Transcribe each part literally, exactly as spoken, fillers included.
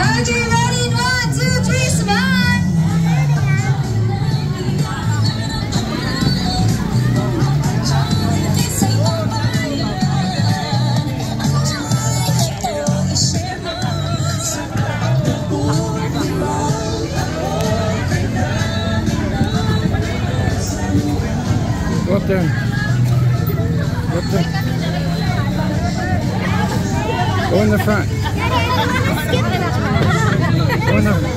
Okay, ready? One, two, three, smile! Go up there. Go up there. Go in the front. Go in the front.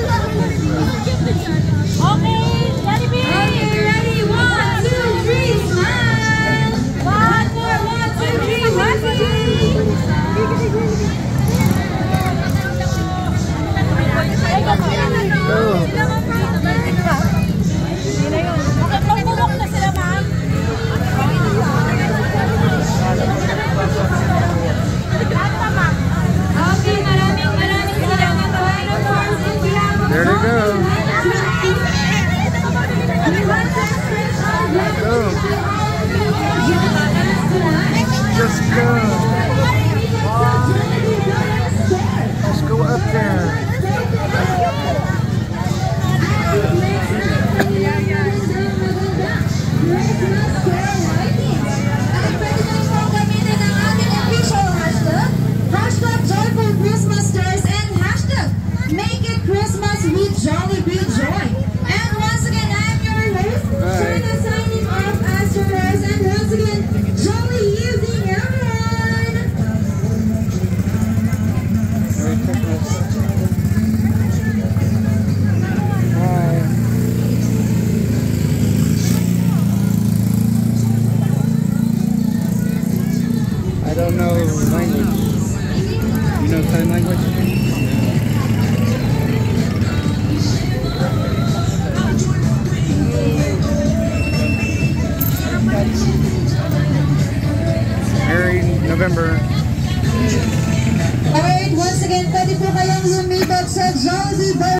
Okay, Jollibee! Okay, ready? One, two, three, smile! One more, one, two, three, Go. There they go. Go. Just go. Let's go up there. Hashtag Joyful Christmas Stars and hashtag Make It Christmas with Jollibee Joy. And once again, I'm your host, Shana, signing off as your host. And once again, Jolly evening, everyone! Merry Christmas. Bye. I don't know language. You know sign language? Merry November. Alright, once again, pwede po kayong lumipat sa Jollibee.